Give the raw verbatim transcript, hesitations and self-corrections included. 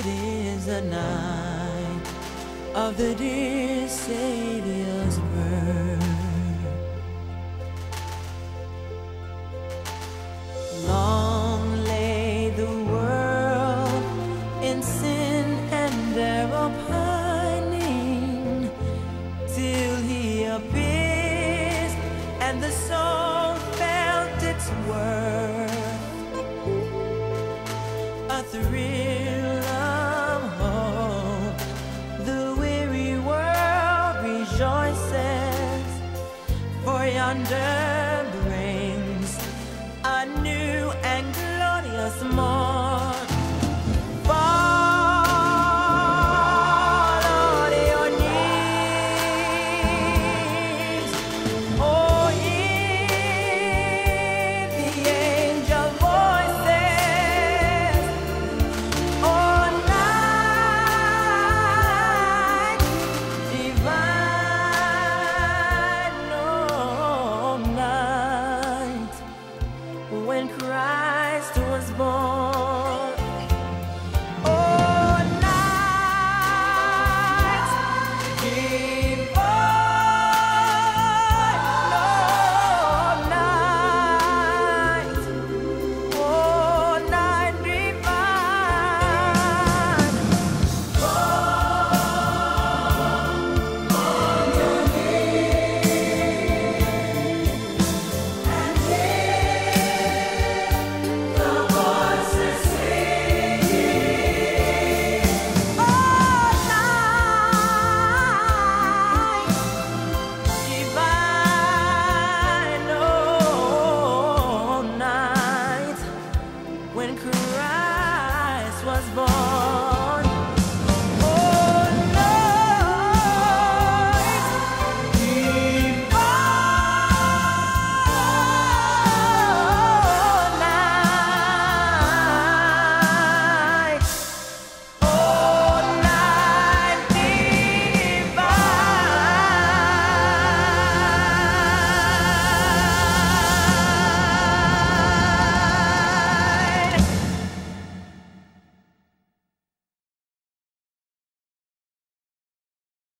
It is the night of the dear Savior's birth. Long lay the world in sin and error pining, till he appears and the soul felt its worth. A thrill of hope, the weary world rejoices, for yonder brings a new and glorious morn. Fall on your knees, oh, hear the angel voices. Oh, night divine, oh, night when Christ was born. Oh, night divine, oh, night, oh, night divine. Fall on your knees and hear the voices singing. Oh, night divine, oh, night when Christ was born.